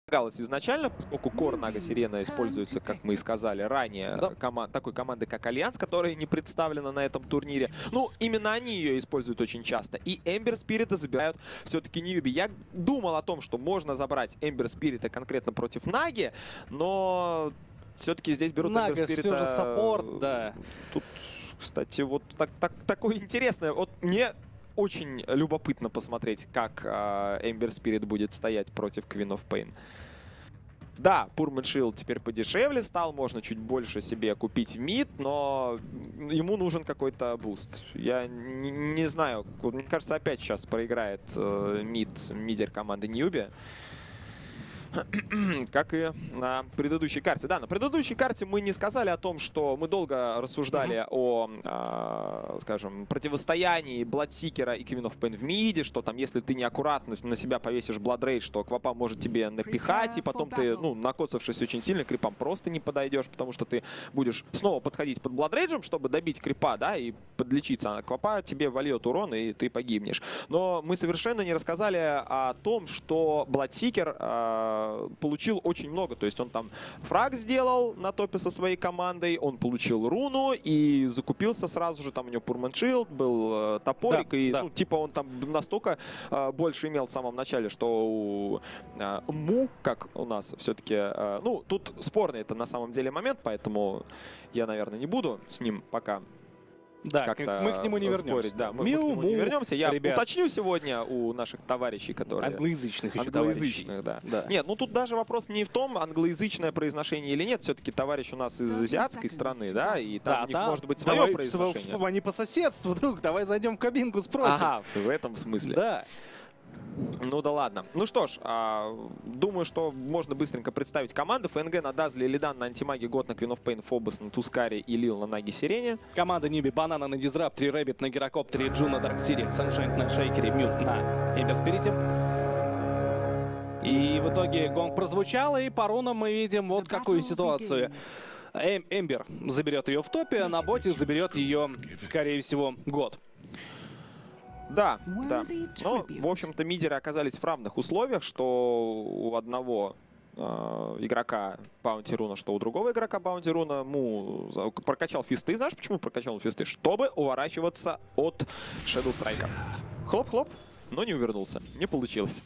изначально, поскольку Кор Нага Сирена используется, как мы и сказали ранее, такой команды, как Альянс, которая не представлена на этом турнире. Ну, именно они ее используют очень часто. И Эмбер Спирита забирают все-таки Ньюби. Я думал о том, что можно забрать Эмбер Спирита конкретно против Наги, но все-таки здесь берут Эмбер Спирита. Все же саппорт, да. Тут, кстати, вот такое интересное. Вот мне очень любопытно посмотреть, как Эмбер Спирит будет стоять против Queen of Pain. Да, Пурман Шилд теперь подешевле стал, можно чуть больше себе купить в мид, но ему нужен какой-то буст. Я не знаю, мне кажется, опять сейчас проиграет мидер команды Ньюби. Как и на предыдущей карте. Да, на предыдущей карте мы не сказали о том, что мы долго рассуждали о, скажем, противостоянии Бладсикера и Queen of Pain в миде, что там, если ты неаккуратно на себя повесишь Blood Rage, что Квапа может тебе напихать, и потом ты, ну, накоцавшись очень сильно, крипам просто не подойдешь, потому что ты будешь снова подходить под Blood Rage, чтобы добить крипа, да, и подлечиться. А Квапа тебе вольет урон, и ты погибнешь. Но мы совершенно не рассказали о том, что Бладсикер получил очень много. То есть он там фраг сделал на топе со своей командой, он получил руну и закупился сразу же. Там у него Пурман Шилд был, топорик. Ну, типа он там настолько больше имел в самом начале, что у Му, как у нас все-таки... ну, тут спорный это на самом деле момент, поэтому я, наверное, не буду с ним пока... Да, мы к нему не вернемся. Да, мы к нему не вернемся. Я уточню сегодня у наших товарищей, которые... Англоязычных еще англоязычных, да. Нет, ну тут даже вопрос не в том, англоязычное произношение или нет. Все-таки товарищ у нас из азиатской страны, да, и там у них может быть свое произношение. Они по соседству, друг, давай зайдем в кабинку, спросим. Ага, в этом смысле. Да. Ну да ладно. Ну что ж, думаю, что можно быстренько представить команды. ФНГ на Дазле, Лидан на Антимаге, Гот на Queen of Pain, Фобос на Тускаре и Лил на Наге Сирене. Команда Ньюби, Банана на Дизрапторе, Рэббит на Гирокоптере, Джун на Дарксире, Саншайн на Шейкере, Мют на Эмбер Спирите. И в итоге гонг прозвучал, и по рунам мы видим вот какую ситуацию. Эмбер заберет ее в топе, а на боте заберет ее, скорее всего, Гот. Да, да. Но, в общем-то, мидеры оказались в равных условиях, что у одного игрока Баунти Руна, что у другого игрока Баунти Руна. Му прокачал фисты. Знаешь, почему прокачал фисты? Чтобы уворачиваться от Shadow Strike. Хлоп-хлоп. Но не увернулся. Не получилось.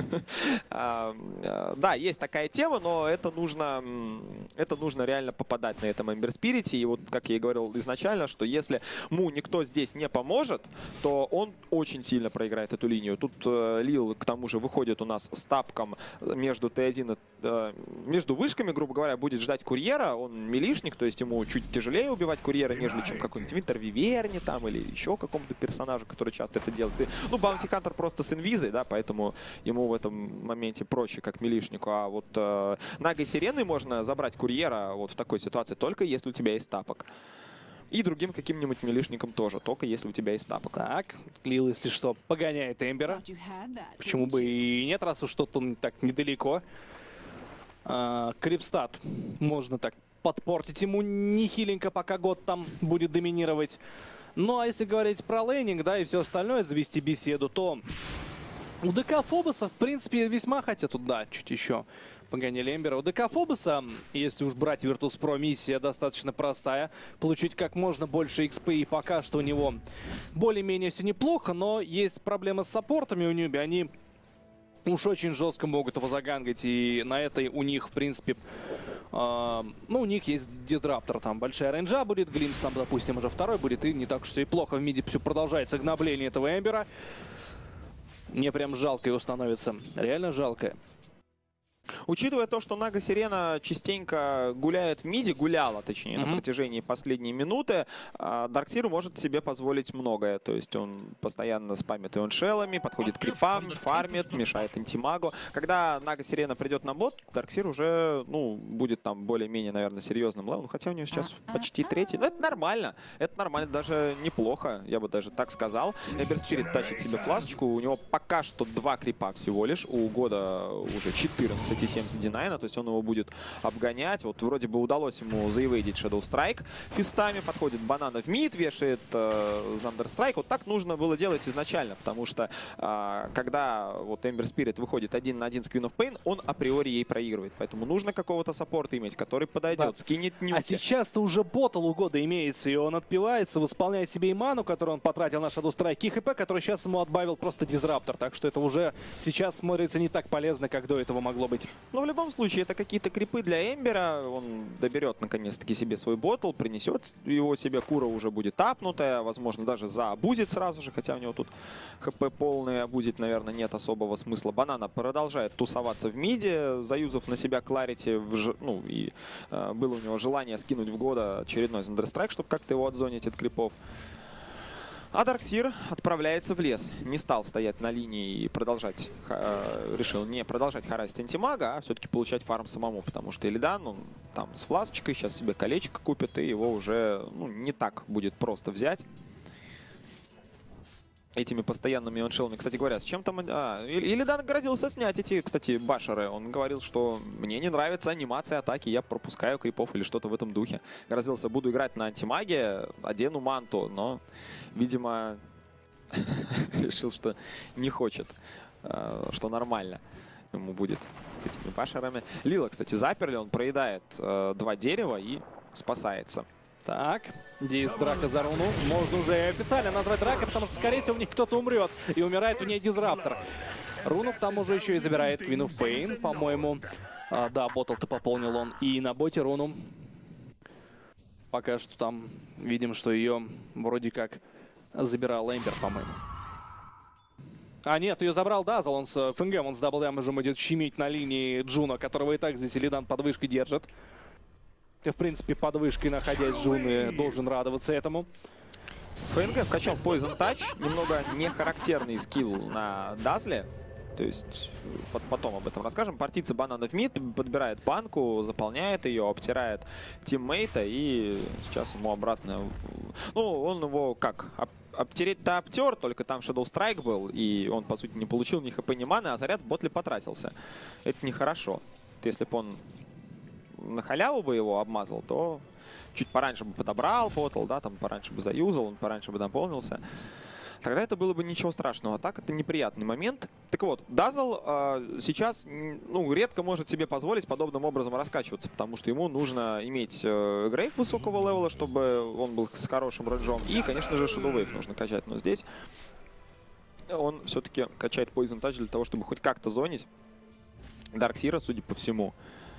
Да, есть такая тема, но это нужно реально попадать на этом Эмбер Спирите. И вот, как я и говорил изначально, что если Му никто здесь не поможет, то он очень сильно проиграет эту линию. Тут Лил, к тому же, выходит у нас с тапком между Т1 между вышками, грубо говоря, будет ждать курьера. Он милишник, то есть ему чуть тяжелее убивать курьера, нежели чем какой-нибудь Винтер Виверни там или еще какому-то персонажу, который часто это делает. Ну, Баунти Хантер просто с инвизой, да, поэтому ему в этом моменте проще, как милишнику. А вот Нагой Сиреной можно забрать курьера вот в такой ситуации только если у тебя есть тапок. И другим каким-нибудь милишником тоже, только если у тебя есть тапок. Так, Лил, если что, погоняет Эмбера. Почему бы и нет, раз уж что-то он так недалеко. Крипстат можно так подпортить ему нехиленько, пока Гот там будет доминировать. Ну а если говорить про лейнинг, да, и все остальное, завести беседу, то у ДК Фобоса, в принципе, весьма хотят туда чуть еще погоняли Эмбера. У ДК Фобоса, если уж брать Virtus.pro, миссия достаточно простая. Получить как можно больше XP, и пока что у него более-менее все неплохо, но есть проблемы с саппортами у Ньюби. Они уж очень жестко могут его загангать, и на этой у них, в принципе, ну, у них есть дизраптор, там большая рейнджа будет, Глимс там, допустим, уже второй будет, и не так уж все и плохо. В миде все продолжается гнобление этого Эмбера. Мне прям жалко его становится, реально жалко. Учитывая то, что Нага Сирена частенько гуляет в миде, гуляла, точнее, на протяжении последней минуты, Дарксир может себе позволить многое. То есть он постоянно спамит ионшеллами, подходит к крипам, фармит, мешает антимагу. Когда Нага Сирена придет на бот, Дарксир уже, ну, будет там более-менее, наверное, серьезным левелом. Хотя у него сейчас почти третий. Но это нормально. Это нормально, даже неплохо, я бы даже так сказал. Эмбер Спирит тащит себе фласочку. У него пока что 2 крипа всего лишь. У Года уже 14 5,7 за D9, то есть он его будет обгонять. Вот вроде бы удалось ему заевейдить Shadow Strike фистами, подходит банана в мид, вешает Thunder Strike. Вот так нужно было делать изначально, потому что когда вот Ember Spirit выходит 1 на 1 с Queen of Pain, он априори ей проигрывает. Поэтому нужно какого-то саппорта иметь, который подойдет, скинет нюки. А сейчас-то уже ботл у года имеется, и он отпивается, восполняет себе и ману, которую он потратил на Shadow Strike, и ХП, который сейчас ему отбавил просто Дизраптор. Так что это уже сейчас смотрится не так полезно, как до этого могло быть. Но в любом случае, это какие-то крипы для Эмбера. Он доберет наконец-таки себе свой ботл, принесет его себе. Кура уже будет тапнутая, возможно, даже заабузит сразу же, хотя у него тут ХП полный, абузить, наверное, нет особого смысла. Банана продолжает тусоваться в миде, заюзав на себя Кларити, ну и было у него желание скинуть в года очередной Thunder Strike, чтобы как-то его отзонить от крипов. А Дарксир отправляется в лес. Не стал стоять на линии и продолжать, решил не продолжать харасить антимага, а все-таки получать фарм самому, потому что Illidan, он там с фласочкой, сейчас себе колечко купит, и его уже не так будет просто взять. Этими постоянными оншелами. Кстати говоря, с чем там... Illidan грозился снять эти, кстати, башеры. Он говорил, что мне не нравится анимация атаки, я пропускаю крипов или что-то в этом духе. Грозился, буду играть на антимаге, одену манту, но, видимо, решил, что не хочет, что нормально ему будет с этими башерами. Лила, кстати, заперли, он проедает 2 дерева и спасается. Так, здесь драка за руну. Можно уже официально назвать дракой, потому что, скорее всего, в них кто-то умрет. И умирает в ней Дизраптор. Руну к тому же еще и забирает Queen of Pain, по-моему. Да, ботл-то пополнил он. И на боте руну. Пока что там видим, что ее вроде как забирал Эмбер, по-моему. А нет, ее забрал Дазл. Он с ФНГ, он с даблдэмэджем идет щемить на линии Джуна, которого и так здесь Illidan под вышкой держит. В принципе, под вышкой, находясь, Джун должен радоваться этому. ФНГ вкачал Poison Touch. Немного нехарактерный скилл на Дазле. То есть, потом об этом расскажем. Партийцы банана в мид, подбирает банку, заполняет ее, обтирает тиммейта. И сейчас ему обратно... Ну, он его как... Обтереть-то обтер, только там Shadow Strike был. И он, по сути, не получил ни хп, ни маны, а заряд в ботле потратился. Это нехорошо. Если бы он на халяву бы его обмазал, то чуть пораньше бы подобрал ботл, да, там пораньше бы заюзал, он пораньше бы наполнился. Тогда это было бы ничего страшного. А так это неприятный момент. Так вот, Дазл сейчас редко может себе позволить подобным образом раскачиваться, потому что ему нужно иметь Грейв высокого левела, чтобы он был с хорошим рейнджом. И, конечно же, Shadow Wave нужно качать. Но здесь он все-таки качает Poison Touch для того, чтобы хоть как-то зонить Дарксира, судя по всему.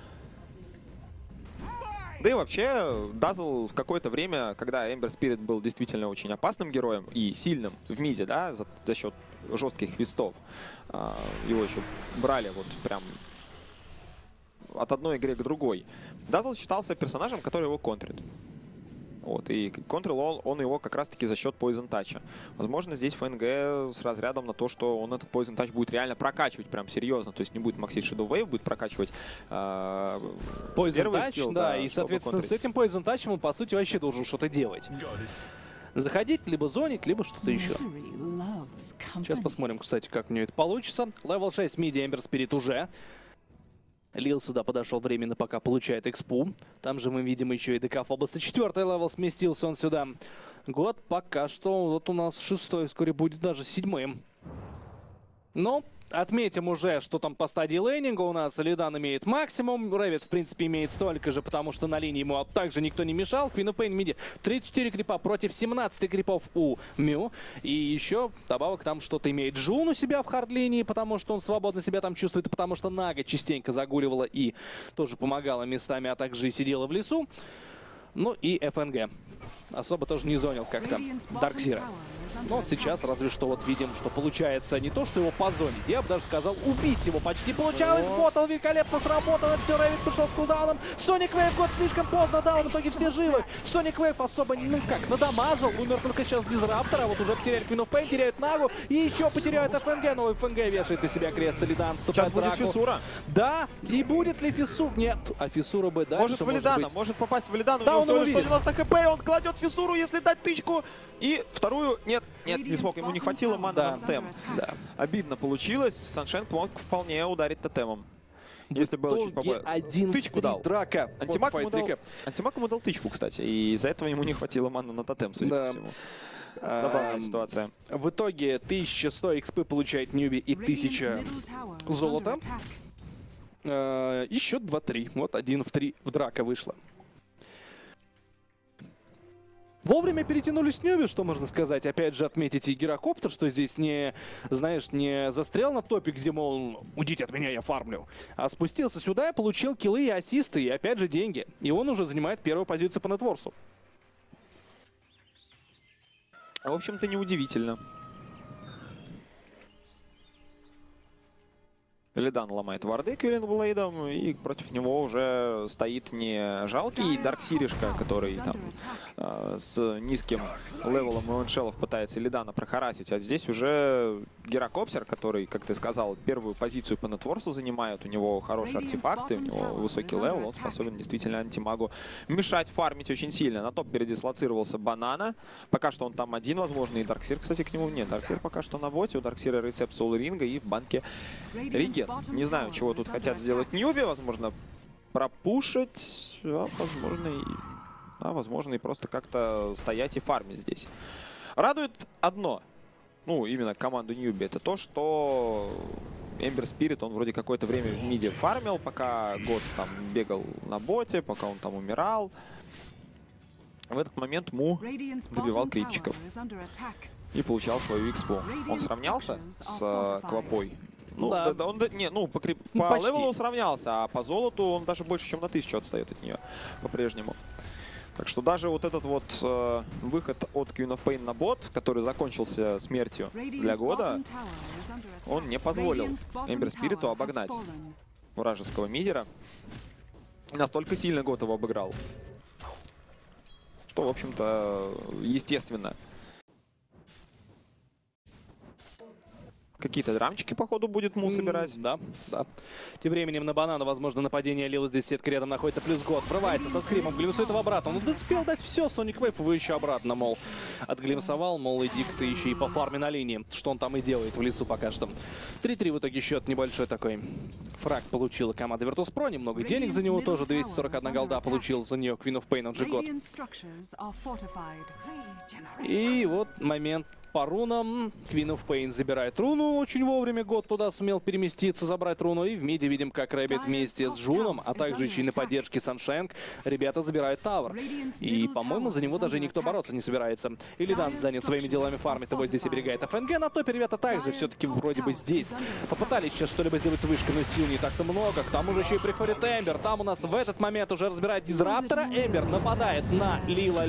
Да и вообще, Дазл в какое-то время, когда Ember Spirit был действительно очень опасным героем и сильным в мизе, да, за счет жестких хвистов, его еще брали вот прям от одной игры к другой. Дазл считался персонажем, который его контрит. Вот, и контрил он его как раз-таки за счет Poison Touch. Возможно, здесь ФНГ с разрядом на то, что он этот Poison Touch будет реально прокачивать прям серьезно. То есть не будет максить Shadow Wave, будет прокачивать Poison первый Touch, скилл, да, и, соответственно, с этим Poison Touch он, по сути, вообще должен что-то делать. Заходить, либо зонить, либо что-то еще. Сейчас посмотрим, кстати, как у него это получится. Левел 6 миди Ember Spirit уже. Лил сюда подошел временно, пока получает экспу. Там же мы видим еще и ДК Фобоса. 4-й левел, сместился он сюда. Год пока что вот у нас 6-й, вскоре будет даже 7-м. Но отметим уже, что там по стадии лейнинга у нас Illidan имеет максимум. Рэвид, в принципе, имеет столько же, потому что на линии ему также никто не мешал. Queen of Pain в миде 34 крипа против 17 крипов у Мю. И еще добавок там что-то имеет Джун у себя в хард-линии, потому что он свободно себя там чувствует, потому что Нага частенько загуливала и тоже помогала местами, а также и сидела в лесу. Ну и ФНГ. Особо тоже не зонил как-то Дарксира. Но вот сейчас разве что вот видим, что получается не то, что его позонить, я бы даже сказал убить его. Почти получалось. Ботл великолепно сработало. Все, Рэвид пришел с кулдауном. Соник Вейв год слишком поздно дал. В итоге все живы. Соник Вейв особо, надамажил. Умер только сейчас Дизраптор. А вот уже потеряли Queen of Pain, теряют Нагу. И еще потеряют ФНГ. Но ФНГ вешает из себя крест. Illidan сейчас будет фиссура. Да. И будет ли фиссура? Нет. А фиссура бы дальше. Может в Illidan, может попасть в Illidan. Да, у него всего лишь 190 хп. Он кладет фиссуру, если дать тычку. И вторую... Нет, не смог. Ему не хватило маны на стем. Да. Обидно получилось. Саншенк мог вполне ударить тотемом. Если было чуть побольше. Тычку дал. Драка. Антимаг ему дал тычку, кстати. И из-за этого ему не хватило маны на тотем, судя по всему. Забавная ситуация. В итоге 1100 XP получает Ньюби и 1000 золота. И счет 2-3. Вот 1-3 в драка вышло. Вовремя перетянулись Ньюби, что можно сказать. Опять же, отметить и Гирокоптер, что здесь не, знаешь, не застрял на топе, где, мол, уйдите от меня, я фармлю. А спустился сюда и получил киллы и ассисты, и опять же деньги. И он уже занимает первую позицию по нетворсу. В общем-то, неудивительно. Илlidan ломает варды Квиллинблейдом, и против него уже стоит не жалкий Дарксиришка, который там с низким левелом мейншелов пытается Illidan прохарасить, а здесь уже Гирокоптер, который, как ты сказал, первую позицию по нетворсу занимает, у него хорошие артефакты, у него высокий левел, он способен действительно антимагу мешать фармить очень сильно. На топ передислоцировался Банана, пока что он там один, возможно, и Дарксир, кстати, к нему нет. Дарксир пока что на боте, у Дарксира рецепт Soul Ring и в банке Риген. Не знаю, чего тут хотят сделать Ньюби, возможно, пропушить, возможно, и просто как-то стоять и фармить здесь. Радует одно, ну, именно команду Ньюби, это то, что Эмбер Спирит, он вроде какое-то время в миде фармил, пока год там бегал на боте, пока он там умирал. В этот момент Му добивал крипчиков и получал свою экспу. Он сравнялся с Квапой. Ну, да. По левелу сравнялся, а по золоту он даже больше, чем на 1000 отстает от нее по-прежнему. Так что даже вот этот вот выход от Queen of Pain на бот, который закончился смертью для года, он не позволил Эмбер Спириту обогнать вражеского мидера. Настолько сильно год его обыграл, что, в общем-то, естественно. Какие-то драмчики, походу, будет Му собирать. Да, да. Тем временем на банана, возможно, нападение Лила. Здесь сетка рядом находится. Плюс год. Врывается со скримом. Глимсует его обратно. Он успел дать все. Соник Вейп вы еще обратно, мол. Отглимсовал, мол, иди ты еще и по фарме на линии. Что он там и делает в лесу пока что. 3-3 в итоге счет небольшой такой. Фраг получила команда Virtus.pro. Немного денег за него тоже. 241 голда получил за нее Queen of Pain, он же год. И вот момент по рунам. Queen of Pain забирает руну очень вовремя. Год туда сумел переместиться, забрать руну. И в миде видим, как Рэббит вместе с Джуном, а также еще и на поддержке Саншенк, ребята забирают Тавр. И, по-моему, за него даже никто бороться не собирается. Illidan занят своими делами, фармит его, здесь оберегает ФНГ. На топе ребята также все-таки вроде бы здесь попытались сейчас что-либо сделать с вышкой, но сил не так-то много. К тому же еще и приходит Эмбер. Там у нас в этот момент уже разбирает Дизраптора. Эмбер нападает на Лила.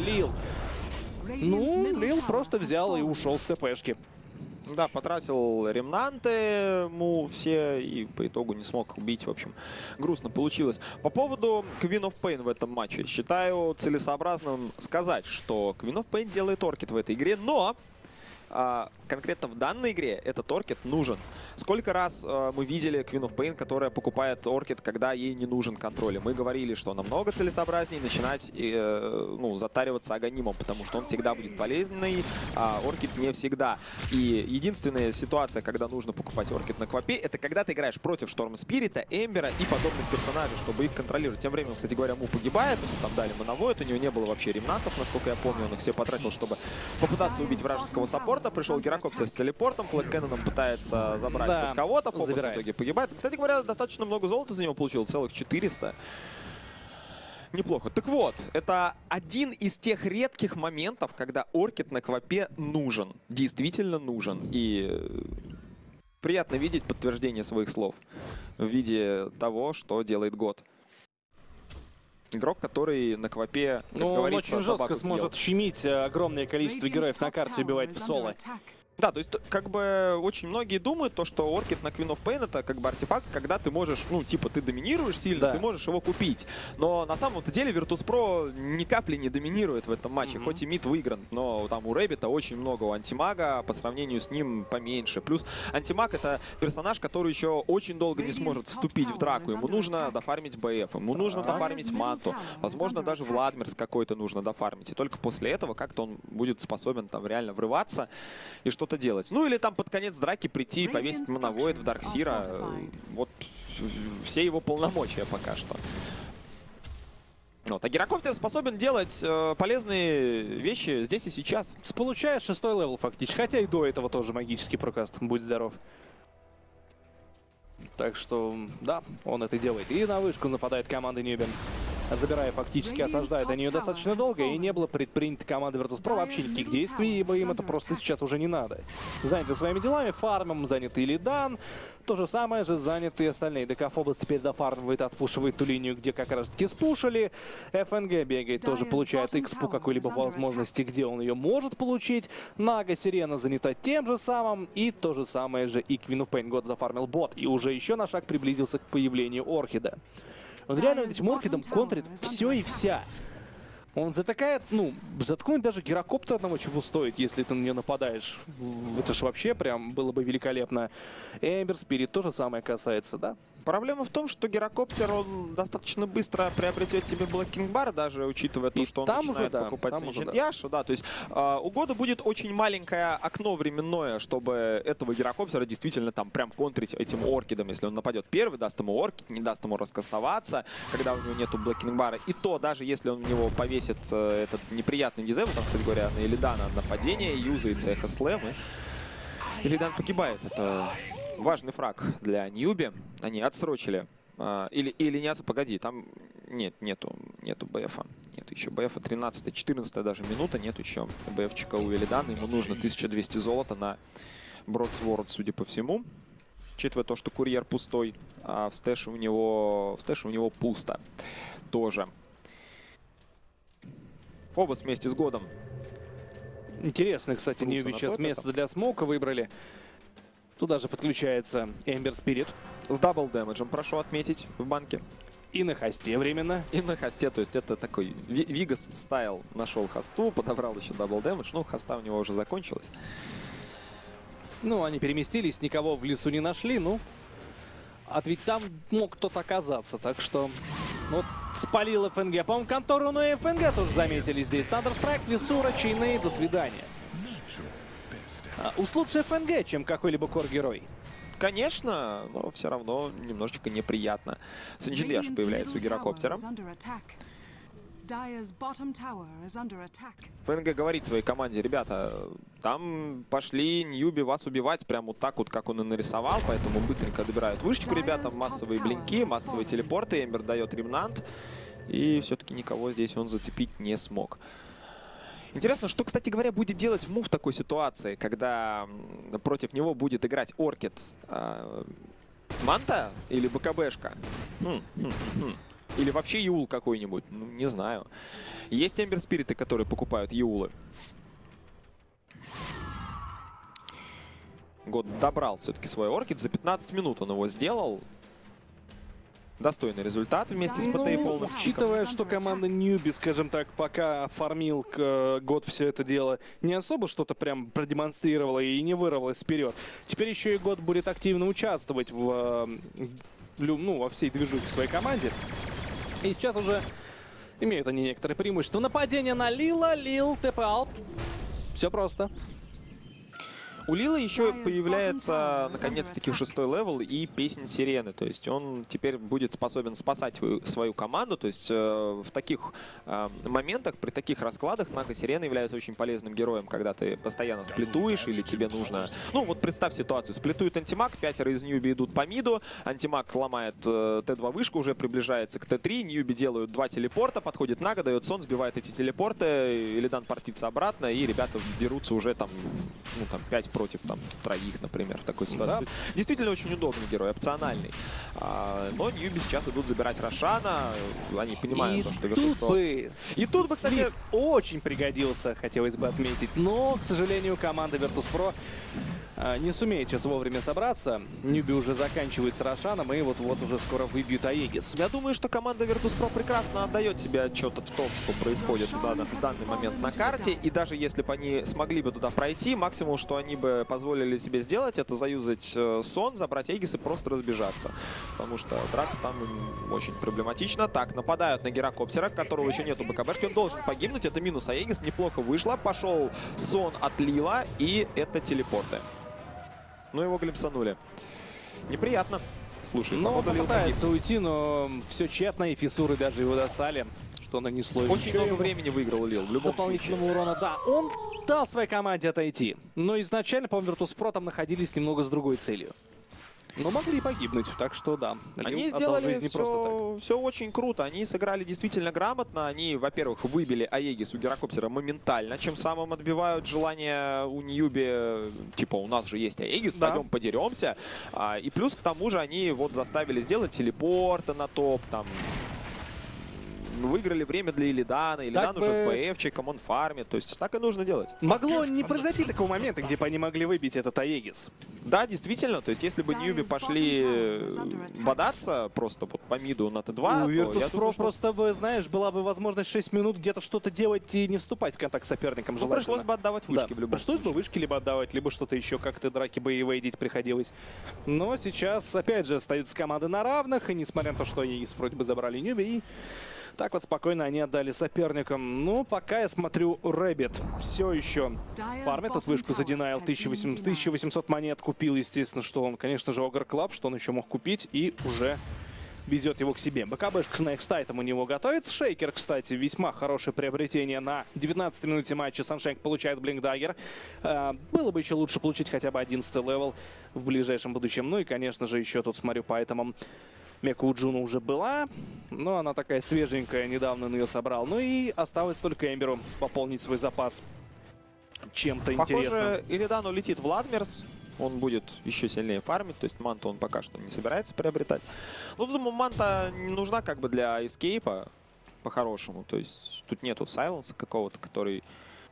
Ну, Лил просто взял и ушел с ТПшки. Да, потратил ремнанты Му все и по итогу не смог убить. В общем, грустно получилось. По поводу Queen of Pain в этом матче. Считаю целесообразным сказать, что Queen of Pain делает оркет в этой игре, но конкретно в данной игре этот оркет нужен. Сколько раз мы видели Queen of Pain, которая покупает оркет, когда ей не нужен контроль. Мы говорили, что намного целесообразнее начинать затариваться аганимом, потому что он всегда будет полезный, а оркет не всегда. И единственная ситуация, когда нужно покупать оркет на квапе, это когда ты играешь против Шторм Спирита, Эмбера и подобных персонажей, чтобы их контролировать. Тем временем, кстати говоря, Му погибает, ему там дали мановойд, у него не было вообще ремнантов, насколько я помню, он их все потратил, чтобы попытаться убить вражеского саппорта. Пришел Гирокоптер с телепортом, флэк-кэнноном пытается забрать хоть кого-то, Фобос в итоге погибает. Кстати говоря, достаточно много золота за него получил, целых 400. Неплохо. Так вот, это один из тех редких моментов, когда оркет на квапе нужен. Действительно нужен. И приятно видеть подтверждение своих слов в виде того, что делает год. Игрок, который на квапе, как говорится, он очень жестко сможет щемить огромное количество героев на карте, убивать в соло. Да, то есть, как бы, очень многие думают, то, что оркет на Queen of Pain это как бы артефакт, когда ты можешь, ну, типа, ты доминируешь сильно, ты можешь его купить. Но на самом-то деле Virtus.pro ни капли не доминирует в этом матче, хоть и мид выигран, но там у Рэббита очень много, у антимага по сравнению с ним поменьше. Плюс антимаг это персонаж, который еще очень долго не сможет вступить в драку. Ему нужно дофармить БФ, ему нужно дофармить манту, возможно, даже Владмирс какой-то нужно дофармить. И только после этого как-то он будет способен там реально врываться и что что-то делать. Ну или там под конец драки прийти и повесить Monovoid в Дарксира. Вот все его полномочия пока что. Вот. А гирокоптер способен делать полезные вещи здесь и сейчас. Получаешь 6-й левел фактически. Хотя и до этого тоже магический прокаст. Будь здоров. Так что, да, он это делает. И на вышку нападает команда Ньюби. Забирая, фактически осаждает они ее достаточно долго, и не было предпринято командой Virtus.pro вообще никаких действий, ибо им это просто сейчас уже не надо. Заняты своими делами, фармом занятый Лидан, то же самое же заняты остальные. ДК Фобос теперь дофармивает, отпушивает ту линию, где как раз таки спушили. ФНГ бегает, тоже получает X по какой-либо возможности, где он ее может получить. Нага Сирена занята тем же самым, и то же самое же и Queen of Pain God зафармил бот, и уже еще на шаг приблизился к появлению Орхида. Он реально этим Орхидом контрит все и вся. Он затыкает, ну, заткнуть даже гирокоптер одного чего стоит, если ты на нее нападаешь. Это ж вообще прям было бы великолепно. Эмбер Спирит тоже самое касается, да? Проблема в том, что гирокоптер, он достаточно быстро приобретет себе блокинг-бар, даже учитывая то, что он начинает покупать Ancient Yasha. Да, то есть у года будет очень маленькое окно временное, чтобы этого гирокоптера действительно там прям контрить этим оркидом. Если он нападет первый, даст ему оркид, не даст ему раскастоваться, когда у него нету блокинг-бара. И то, даже если он в него повесит этот неприятный дизайм, там, кстати говоря, на Илидана нападение, юзается эхо слэм, и Илидан погибает. Это важный фраг для Ньюби. Они отсрочили. Или не отсрочили. Погоди, там нету БФа. Нету еще БФа. 13-14 даже минута. Нет еще БФчика у Илидана. Ему нужно 1200 золота на Бродсворд, судя по всему. Учитывая то, что курьер пустой, а в стэше у него пусто. Тоже. Фобос вместе с годом. Интересно, кстати, Ньюби сейчас место для смоука выбрали. Туда же подключается Эмбер Спирит. С дабл дэмэджем, прошу отметить, в банке. И на хосте временно. И на хосте, то есть это такой Вигас стайл. Нашел хосту, подобрал еще дабл дэмэдж. Ну, хоста у него уже закончилась. Ну, они переместились, никого в лесу не нашли, ну. А ведь там мог кто-то оказаться, так что... Вот спалил ФНГ. По-моему, контору, но и ФНГ тоже заметили здесь. Thunderstrike, Висура, чайные, до свидания. Уж лучше ФНГ, чем какой-либо кор-герой. Конечно, но все равно немножечко неприятно. Ancient Yasha появляется у гирокоптера. ФНГ говорит своей команде: ребята, там пошли Ньюби вас убивать прямо вот так вот, как он и нарисовал, поэтому быстренько добирают вышечку ребята, массовые блинки, массовые телепорты, Эмбер дает ремнант, и все-таки никого здесь он зацепить не смог. Интересно, что, кстати говоря, будет делать Му в такой ситуации, когда против него будет играть Оркид? Манта или БКБшка? Или вообще Юл какой-нибудь? Ну, не знаю. Есть Эмбер Спириты, которые покупают Юлы. Год добрал все-таки свой Оркид. За 15 минут он его сделал. Достойный результат вместе с ПТ и полным стиком. Учитывая, что команда Ньюби, скажем так, пока фармил год все это дело, не особо что-то прям продемонстрировала и не вырвалась вперед. Теперь еще и год будет активно участвовать во всей движухе своей команде. И сейчас уже имеют они некоторые преимущества. Нападение на Лила, Лил, тэп-аут. Все просто. У Лила еще появляется, наконец-таки, 6-й левел и песнь Сирены. То есть он теперь будет способен спасать свою команду. То есть в таких моментах, при таких раскладах, Нага Сирена является очень полезным героем, когда ты постоянно сплитуешь или тебе нужно... Ну вот представь ситуацию. Сплитует антимаг, 5 из Ньюби идут по миду, антимаг ломает Т2 вышку, уже приближается к Т3, Ньюби делают 2 телепорта, подходит Нага, дает сон, сбивает эти телепорты, Илидан портится обратно, и ребята берутся уже там, 5 против там троих, например, в такой ситуации. Да. Действительно очень удобный герой, опциональный. Но Ньюби сейчас идут забирать Рошана. Они понимают, что И тут бы, кстати, очень пригодился, хотелось бы отметить. Но, к сожалению, команда Virtus.pro не сумеет сейчас вовремя собраться. Ньюби уже заканчивает с Рошаном, и вот-вот уже скоро выбьют Аегис. Я думаю, что команда Virtus.pro прекрасно отдает себе отчет в том, что происходит в данный момент на карте. И даже если бы они смогли бы туда пройти, максимум, что они бы позволили себе сделать, это заюзать сон, забрать Аегис и просто разбежаться. Потому что драться там очень проблематично. Так, нападают на Герокоптера, которого еще нету БКБшки. Он должен погибнуть. Это минус Аегис. Неплохо вышло. Пошел сон от Лила. И это телепорты. Ну, его глимсанули. Неприятно. Слушай, но попытается уйти, но все тщетно, и фиссуры даже его достали, что нанесло очень много времени выиграл Лил. В любом дополнительного урона, да. Он дал своей команде отойти. Но изначально, по-моему, Virtus.pro там находились немного с другой целью. Но могли и погибнуть, так что да. Они сделали все очень круто. Они сыграли действительно грамотно. Они, во-первых, выбили Аегис у Герокоптера моментально, чем самым отбивают желание у Ньюби, типа, у нас же есть Аегис, да, пойдем подеремся. И плюс к тому же они вот заставили сделать телепорты на топ, там... Выиграли время для Илидана. Илидан уже с БФчиком, он фармит. То есть так и нужно делать. Могло не произойти такого момента, где бы они могли выбить этот Аегис. Да, действительно. То есть если бы Ньюби пошли бодаться просто вот по миду на Т2, у Virtus.pro просто бы, знаешь, была бы возможность 6 минут где-то что-то делать и не вступать в контакт с соперником. Ну, пришлось бы отдавать вышки в любом случае. Пришлось бы вышки либо отдавать, либо что-то еще, как-то драки боевые идти приходилось. Но сейчас, опять же, остаются команды на равных. И несмотря на то, что Аегис вроде бы забрали Ньюби, и так вот спокойно они отдали соперникам. Ну, пока я смотрю, Рэббит все еще фармит от вышку за Denial. 1800 монет купил, естественно, что он, конечно же, Ogre Club, что он еще мог купить, и уже везет его к себе. БКБшка с Нейкстайтом у него готовится. Шейкер, кстати, весьма хорошее приобретение. На 19-й минуте матча Саншенк получает Блинкдаггер. Было бы еще лучше получить хотя бы 11-й левел в ближайшем будущем. Ну и, конечно же, еще тут смотрю по этому... Мека у Джуна уже была, но она такая свеженькая, недавно он ее собрал. Ну и осталось только Эмберу пополнить свой запас чем-то интересным. Похоже, Илидан летит в Владмирс, он будет еще сильнее фармить, то есть манту он пока что не собирается приобретать. Ну, думаю, манта не нужна как бы для эскейпа по-хорошему, то есть тут нету сайленса какого-то, который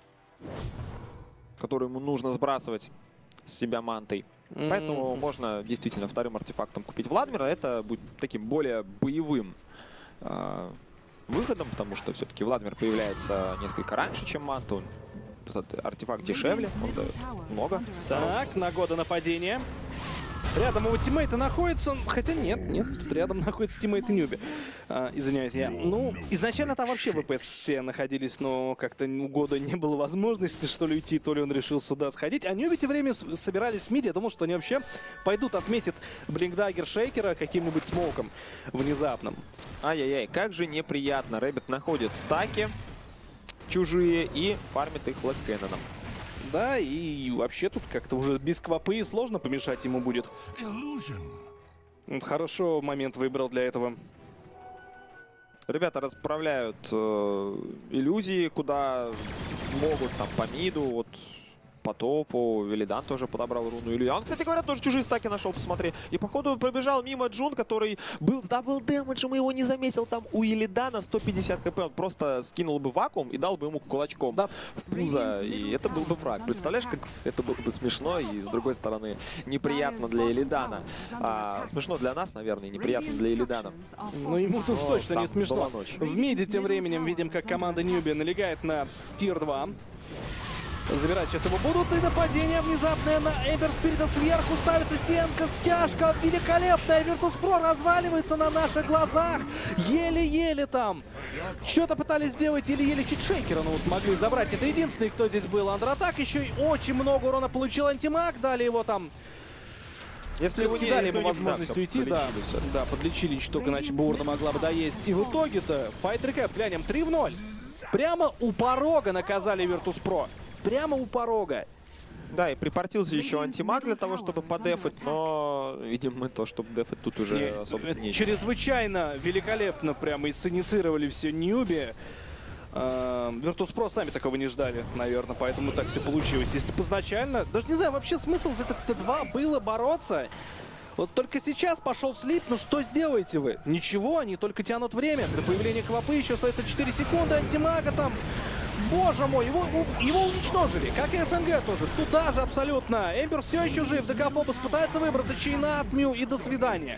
ему нужно сбрасывать с себя мантой. Поэтому можно действительно вторым артефактом купить Владмира. Это будет таким более боевым выходом, потому что все-таки Владмир появляется несколько раньше, чем Манта. Этот артефакт дешевле, он дает много. Так, нагода нападения. Рядом его тиммейты находятся, хотя нет, рядом находится тиммейты Ньюби. Извиняюсь, я. Ну, изначально там вообще ВПС все находились, но как-то у Года не было возможности, что ли, уйти, то ли он решил сюда сходить. А Ньюби тем временем собирались в миде, я думал, что они вообще пойдут, отметят Блинкдаггер Шейкера каким-нибудь смоуком внезапным. Ай-яй-яй, как же неприятно. Рэббит находит стаки чужие и фармит их Блэккэнноном. Да, и вообще тут как-то уже без квапы сложно помешать ему будет. Хорошо момент выбрал для этого. Ребята расправляют иллюзии, куда могут, там, по миду, вот, по топу. Илидан тоже подобрал руну Илью. Он, кстати говоря, тоже чужие стаки нашел, посмотри. И, походу, пробежал мимо Джун, который был с дабл дэмэджем, его не заметил. Там у Илидана 150 хп. Он просто скинул бы вакуум и дал бы ему кулачком в пузо. И это был бы фраг. Представляешь, как это было бы смешно и, с другой стороны, неприятно для Илидана. Смешно для нас, наверное, неприятно для Илидана. Ну, ему тут точно не смешно. В миде тем временем видим, как команда Ньюби налегает на тир 2. Забирать сейчас его будут, и нападение внезапное на Эмбер Спирита сверху, ставится стенка, стяжка великолепная, Virtus.pro разваливается на наших глазах, еле-еле там. Что-то пытались сделать, еле-еле чуть Шейкера, но вот могли забрать, это единственный, кто здесь был. Андратак еще и очень много урона получил антимаг, дали его там. Если его не дали ему возможность уйти, да, подлечили чуть только, иначе бы урна могла бы доесть. И в итоге-то, файт рекэп, глянем, 3-0. Прямо у порога наказали Virtus.pro. Прямо у порога. Да, и припортился еще антимаг для того, чтобы подефать, но, видимо, то, чтобы дефать тут уже особо нечего. Чрезвычайно великолепно прямо инициировали все Ньюби. Virtus.pro сами такого не ждали, наверное, поэтому так все получилось. Если бы изначально, даже не знаю, вообще смысл за этот Т2 было бороться. Вот только сейчас пошел слип, ну что сделаете вы? Ничего, они только тянут время. До появления квапы еще остается 4 секунды, антимага там. Боже мой, его уничтожили, как и ФНГ тоже. Туда же абсолютно. Эмбер все еще жив, ДК Фобос пытается выбраться, чайна от Мю и до свидания.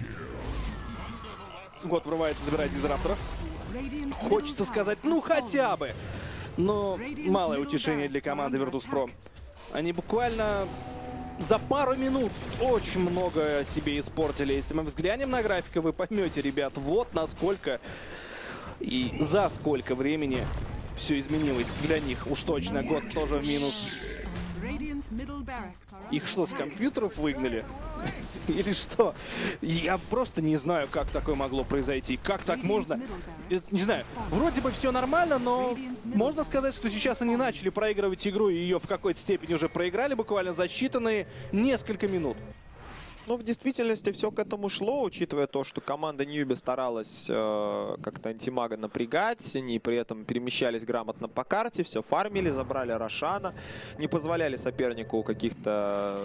Год врывается, забирает дизрапторов. Хочется сказать, ну хотя бы. Но малое утешение для команды Virtus.pro. Они буквально за пару минут очень много себе испортили. Если мы взглянем на график, вы поймете, ребят, вот насколько и за сколько времени все изменилось для них. Уж точно, год тоже в минус. Их что, с компьютеров выгнали? Или что? Я просто не знаю, как такое могло произойти. Как так можно? Не знаю, вроде бы все нормально, но можно сказать, что сейчас они начали проигрывать игру, и ее в какой-то степени уже проиграли буквально за считанные несколько минут. Ну, в действительности все к этому шло, учитывая то, что команда Ньюби старалась как-то антимага напрягать, они при этом перемещались грамотно по карте, все фармили, забрали Рошана, не позволяли сопернику каких-то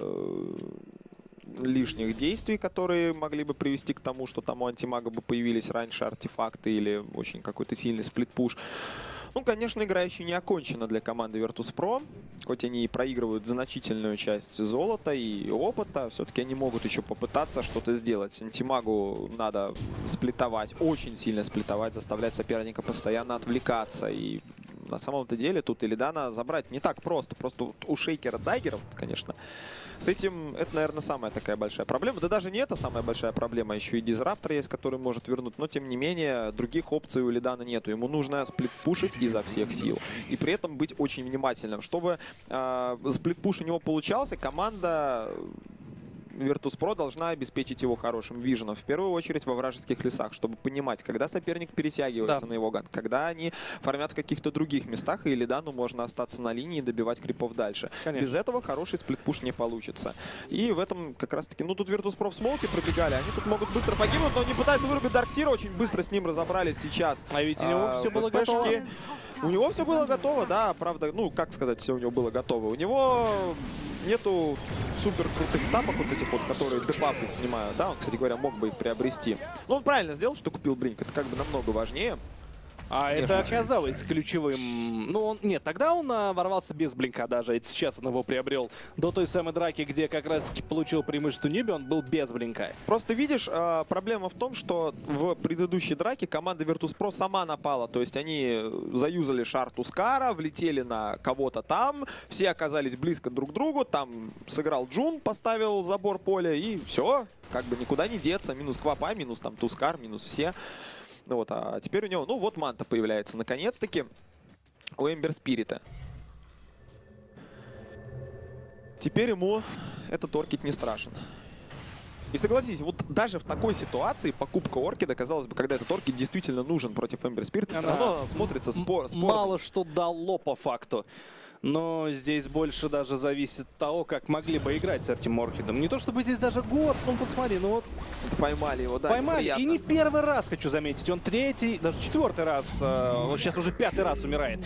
лишних действий, которые могли бы привести к тому, что там у антимага бы появились раньше артефакты или очень какой-то сильный сплит-пуш. Ну, конечно, игра еще не окончена для команды Virtus.pro. Хоть они и проигрывают значительную часть золота и опыта, все-таки они могут еще попытаться что-то сделать. Антимагу надо сплитовать, очень сильно сплитовать, заставлять соперника постоянно отвлекаться. И на самом-то деле тут Илидана забрать не так просто. Просто у Шейкера Дайгеров, конечно, с этим это, наверное, самая такая большая проблема. Да даже не это самая большая проблема. Еще и Дизраптор есть, который может вернуть. Но, тем не менее, других опций у Илидана нету. Ему нужно сплитпушить изо всех сил. И при этом быть очень внимательным. Чтобы сплитпуш у него получался, команда Virtus.pro должна обеспечить его хорошим виженом, в первую очередь во вражеских лесах, чтобы понимать, когда соперник перетягивается на его ганг, когда они фармят в каких-то других местах, и Илидану можно остаться на линии и добивать крипов дальше. Конечно. Без этого хороший сплитпуш не получится. И в этом как раз-таки, ну тут Virtus.pro в смолке пробегали, они тут могут быстро погибнуть, но они пытаются вырубить Дарксира, очень быстро с ним разобрались сейчас. А ведь у него все было готово. У него все было готово, да, правда, ну как сказать, все у него было готово. У него нету супер крутых тапок вот этих вот, которые дебафы снимают, да, он, кстати говоря, мог бы их приобрести. Но он правильно сделал, что купил Блинк, это как бы намного важнее. А это оказалось ключевым. Ну, нет, тогда он ворвался без блинка даже. Это сейчас он его приобрел. До той самой драки, где как раз-таки получил преимущество Ньюби, он был без блинка. Просто видишь, проблема в том, что в предыдущей драке команда Virtus.pro сама напала. То есть они заюзали шар Тускара, влетели на кого-то там. Все оказались близко друг к другу. Там сыграл Джун, поставил забор поля, и все. Как бы никуда не деться. Минус Квапа, минус там Тускар, минус все. Ну вот, а теперь у него, ну вот манта появляется наконец-таки у Эмбер Спирита. Теперь ему этот Оркид не страшен. И согласитесь, вот даже в такой ситуации покупка Оркида, казалось бы, когда этот Оркид действительно нужен против Эмбер Спирита, все равно смотрится спорно. Мало что дало по факту. Но здесь больше даже зависит от того, как могли бы играть с этим Оркидом. Не то чтобы здесь даже год, ну посмотри, ну вот... Поймали его, да, поймали, неприятно. И не первый раз, хочу заметить. Он третий, даже четвертый раз, вот сейчас уже пятый раз умирает.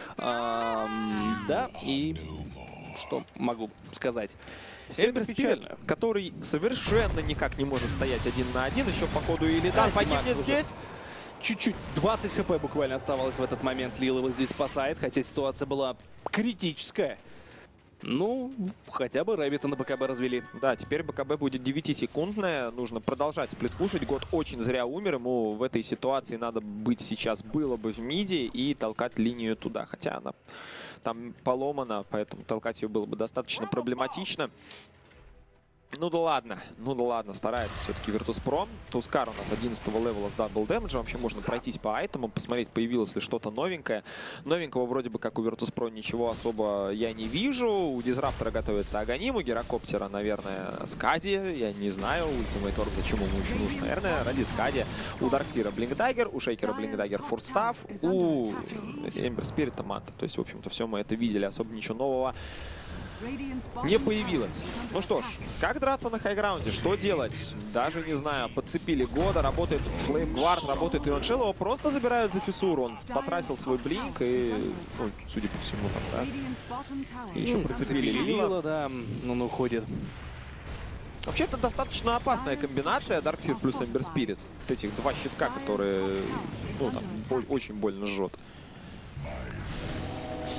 Да, и что могу сказать? Эмбер Спирит, который совершенно никак не может стоять один на один, еще по ходу Илидан погибнет здесь. Чуть-чуть, 20 хп буквально оставалось в этот момент. Лил его здесь спасает, хотя ситуация была критическая. Ну, хотя бы Рэббита на БКБ развели. Да, теперь БКБ будет 9-секундная. Нужно продолжать сплитпушить. Год очень зря умер. Ему в этой ситуации надо быть сейчас, было бы в миде и толкать линию туда. Хотя она там поломана, поэтому толкать ее было бы достаточно проблематично. Ну да ладно, старается все-таки Virtus.pro. Тускар у нас 11 левела с дабл дэмэджем. Вообще можно пройтись по айтемам, посмотреть, появилось ли что-то новенькое. Новенького вроде бы, как у Virtus.pro, ничего особо я не вижу. У Дизраптора готовится Аганим, у Герокоптера, наверное, Скади. Я не знаю, Ультимейт Орб зачем ему еще нужен. Наверное, ради Скади. У Дарксира Блинкдайгер, у Шейкера Блинкдайгер Фурстав, у Эмбер Спирита манта. То есть, в общем-то, все мы это видели. Особо ничего нового не появилось. Ну что ж, как драться на хайграунде? Что делать? Даже не знаю. Подцепили Года, работает Флеймгвард, работает Ионшел. Его просто забирают за фиссуру. Он потратил свой блинк и, ну, судя по всему, там, да. И еще прицепили Лила. Да, он уходит. Вообще, это достаточно опасная комбинация Дарксир плюс Эмбер Спирит. Вот этих два щитка, которые, ну, там, очень больно жжет.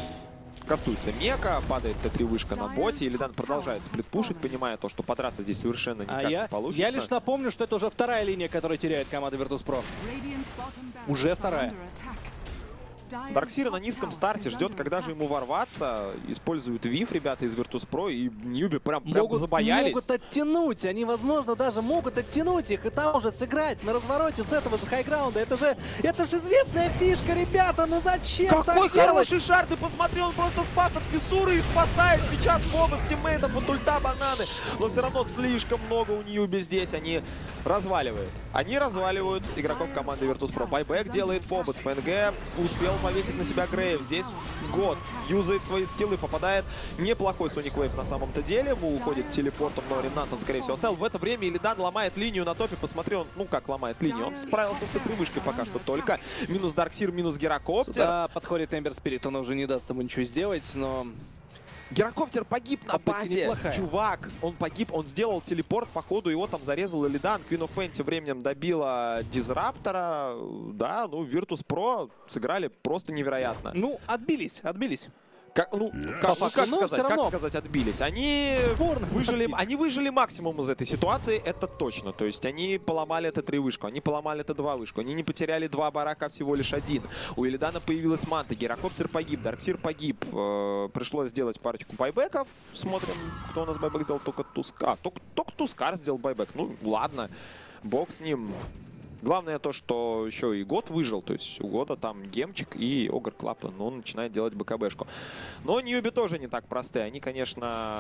Кастуется мека, падает Т3 вышка на боте, и Illidan продолжает сплитпушить, понимая то, что подраться здесь совершенно никак не получится. Я лишь напомню, что это уже вторая линия, которую теряет команда Virtus.pro. Уже вторая. Дарксир на низком старте ждет, когда же ему ворваться. Используют Вив ребята из Virtus.pro, и Ньюби прям забоялись. Могут оттянуть, они, возможно, даже могут оттянуть их, и там уже сыграть на развороте с этого же хайграунда. Это же известная фишка, ребята, ну зачем Какой так делать? хороший шар, ты посмотри, он просто спас от фиссуры и спасает сейчас Фобос тиммейтов от ульта бананы. Но все равно слишком много у Ньюби здесь, они разваливают. Они разваливают игроков команды Virtus.pro. Байбек делает Фобос, ФНГ успел повесить на себя Грейв. Здесь год юзает свои скиллы, попадает неплохой Sonic Wave на самом-то деле. Ему уходит телепортом, но Ремнант он, скорее всего, оставил. В это время Illidan ломает линию на топе. Посмотри, он, ну как ломает линию, он справился с Т3 вышкой пока что только. Минус Дарксир, минус Герокоптер. Сюда подходит Эмбер Спирит, он уже не даст ему ничего сделать, но... Герокоптер погиб на базе, чувак, он погиб, он сделал телепорт, походу его там зарезал Illidan. Queen of Pain тем временем добила Дизраптора, да, ну Virtus.pro сыграли просто невероятно. Ну, отбились. Как сказать отбились? Они выжили максимум из этой ситуации, это точно. То есть они поломали Т3 вышку, они поломали Т2 вышку, они не потеряли 2 барака, а всего лишь 1. У Illidan появилась манта, Герокоптер погиб, Дарксир погиб. Пришлось сделать парочку байбеков. Смотрим, кто у нас байбек сделал, только Тускар. Только Тускар сделал байбек. Ну ладно, бог с ним. Главное то, что еще и год выжил, то есть у года там гемчик и Огр Клаплен, он начинает делать БКБшку. Но Ньюби тоже не так простые, они, конечно...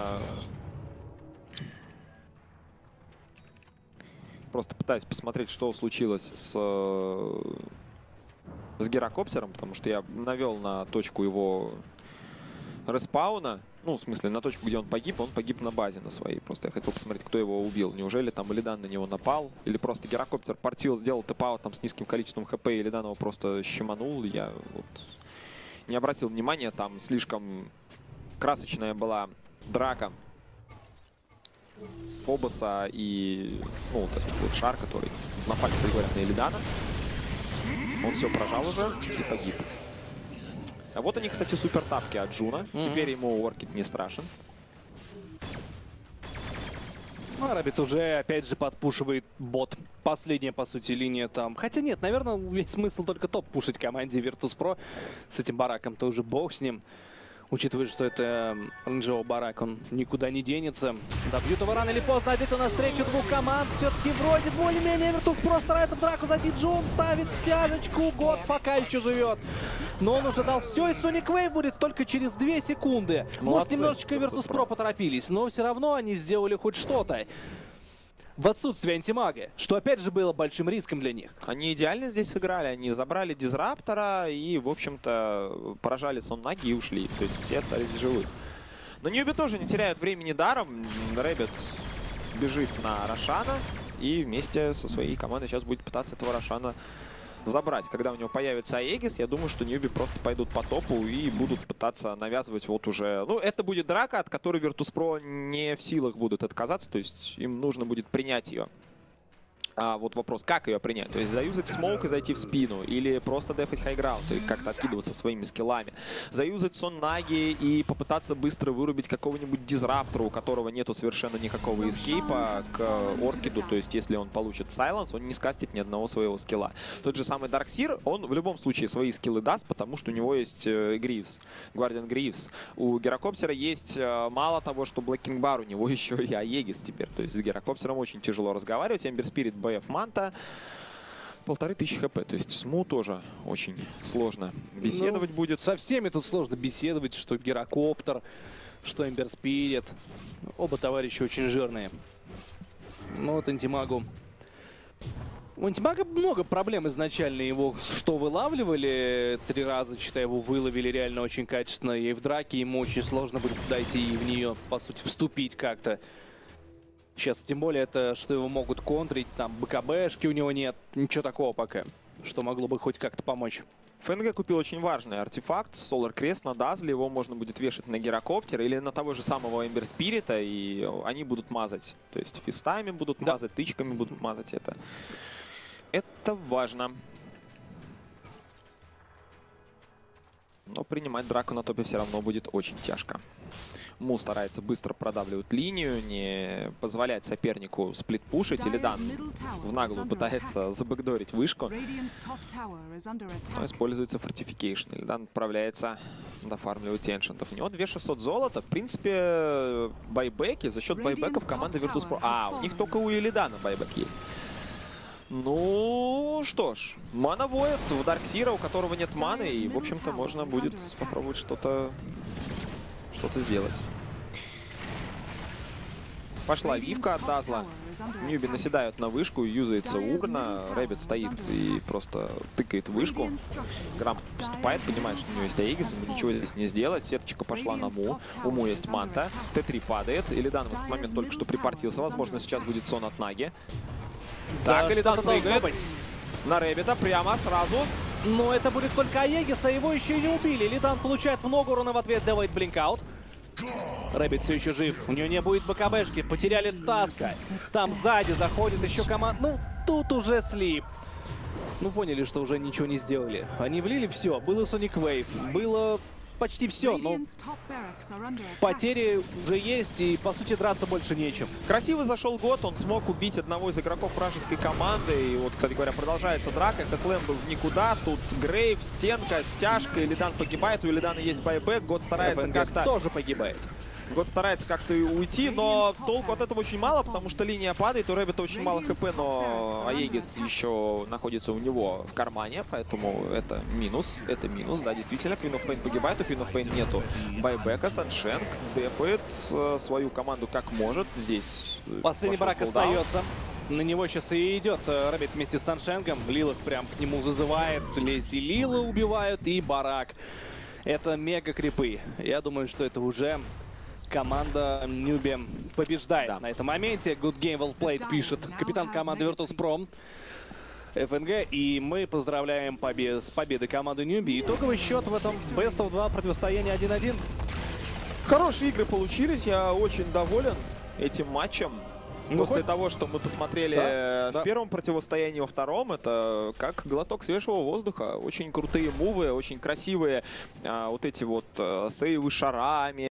Просто пытаюсь посмотреть, что случилось с Герокоптером, потому что я навел на точку его респауна. Ну, в смысле, на точку, где он погиб на базе на своей. Просто я хотел посмотреть, кто его убил. Неужели там Illidan на него напал? Или просто Герокоптер портил, сделал тэп-аут там с низким количеством хп, и Illidan его просто щеманул. Я вот не обратил внимания, там слишком красочная была драка Фобоса и, ну, вот этот вот шар, который напали, кстати говоря, на Illidan. Он все прожал уже и погиб. А вот они, кстати, супер тапки от Джуна. Теперь ему Оркид не страшен. Ну, Раббит уже, опять же, подпушивает бот. Последняя, по сути, линия там. Хотя нет, наверное, весь смысл только топ пушить команде Virtus.pro. С этим бараком-то уже бог с ним. Учитывая, что это оранжевый барак, он никуда не денется. Добьют его рано или поздно. А здесь у нас встреча двух команд. Все-таки вроде более-менее Virtus.pro старается в драку зайти. Джун ставит стяжечку. Год пока еще живет. Но он уже дал все, и Sonic Wave будет только через 2 секунды. Может, немножечко Virtus.pro поторопились, но все равно они сделали хоть что-то. В отсутствие антимага, что опять же было большим риском для них. Они идеально здесь сыграли, они забрали Дизраптора и, в общем-то, поражали Соннаги и ушли. То есть все остались живы. Но Ньюби тоже не теряют времени даром. Рэббит бежит на Рошана и вместе со своей командой сейчас будет пытаться этого Рошана забрать. Когда у него появится Аегис, я думаю, что Ньюби просто пойдут по топу и будут пытаться навязывать вот уже... Ну, это будет драка, от которой Virtus.pro не в силах будут отказаться, то есть им нужно будет принять ее. А вот вопрос, как ее принять? То есть заюзать смоук и зайти в спину, или просто дефать хайграунд, и как-то откидываться своими скиллами. Заюзать Соннаги и попытаться быстро вырубить какого-нибудь Дизраптора, у которого нету совершенно никакого эскейпа к Оркиду. То есть если он получит Сайленс, он не скастит ни одного своего скилла. Тот же самый Дарксир, он в любом случае свои скиллы даст, потому что у него есть Гривс, Гвардиан Гривс. У Герокоптера есть мало того, что Блэкинг Бар, у него еще и Аегис теперь. То есть с Герокоптером очень тяжело разговаривать. Эмбер Спирит, БФ Манта, 1500 хп. То есть СМУ тоже очень сложно беседовать будет. Со всеми тут сложно беседовать, что Герокоптер, что Эмбер Спирит. Оба товарища очень жирные. Ну вот антимагу. У антимага много проблем изначально. Его что вылавливали 3 раза, считай, его выловили реально очень качественно. И в драке ему очень сложно будет дойти и в нее, по сути, вступить как-то. Сейчас, тем более, это что его могут контрить, там, БКБшки у него нет, ничего такого пока, что могло бы хоть как-то помочь. ФНГ купил очень важный артефакт, Solar Crest на Дазле, его можно будет вешать на Герокоптер или на того же самого Эмбер Спирита, и они будут мазать, то есть фистами будут мазать, тычками будут мазать это. Это важно. Но принимать драку на топе все равно будет очень тяжко. Му старается быстро продавливать линию, не позволять сопернику сплит-пушить. Илидан в наглую пытается забэкдорить вышку. Но используется фортификейшн. Илидан отправляется дофармливать эншентов. У него 2600 золота. В принципе, байбеки. За счет байбеков команда Virtus.pro... А, у них только у Илидана байбек есть. Ну, что ж. Мана Void в Дарксира, у которого нет маны. И, в общем-то, можно будет попробовать что-то сделать. Пошла вивка от Дазла. Ньюби наседают на вышку, юзается урна. Рэббит стоит и просто тыкает вышку. Грамп поступает, понимает, что у него есть Аегис, ему ничего здесь не сделать. Сеточка пошла на Му. У Му есть манта. Т3 падает. Илидан в этот момент только что припортился. Возможно, сейчас будет сон от Наги. Так, Илидан прыгает на Рэббита прямо сразу. Но это будет только Аегис, а его еще и не убили. Илидан получает много урона в ответ, делает блинкаут. Рэббит все еще жив. У него не будет БКБшки. Потеряли Таска. Там сзади заходит еще команда. Ну, тут уже слип. Ну, поняли, что уже ничего не сделали. Они влили все. Было Sonic Wave. Было почти все, но потери уже есть, и, по сути, драться больше нечем. Красиво зашел год, он смог убить одного из игроков вражеской команды. И вот, кстати говоря, продолжается драка. ХСЛМ был в никуда. Тут Грейв, стенка, стяжка. Илидан погибает. У Илидана есть байбек. Год старается как-то... тоже погибает. Год старается как-то уйти, но толку от этого очень мало, потому что линия падает, у Рэббита очень мало хп, но Аегис еще находится у него в кармане, поэтому это минус, да, действительно. Queen of Pain погибает, у Queen of Pain нету байбека, Саншенк дефает свою команду как может, здесь последний барак остается. На него сейчас и идет Рэббит вместе с Саншенком, Лилах прям к нему зазывает, лезть и Лила убивают, и барак. Это мега крипы, я думаю, что это уже... Команда Ньюби побеждает на этом моменте. Good game, well played, пишет капитан команды Virtus.pro ФНГ. И мы поздравляем с победой команды Ньюби. Итоговый счет в этом Best of 2 противостоянии 1-1. Хорошие игры получились. Я очень доволен этим матчем. После того, что мы посмотрели в первом противостоянии, во втором, это как глоток свежего воздуха. Очень крутые мувы, очень красивые вот эти вот сейвы шарами.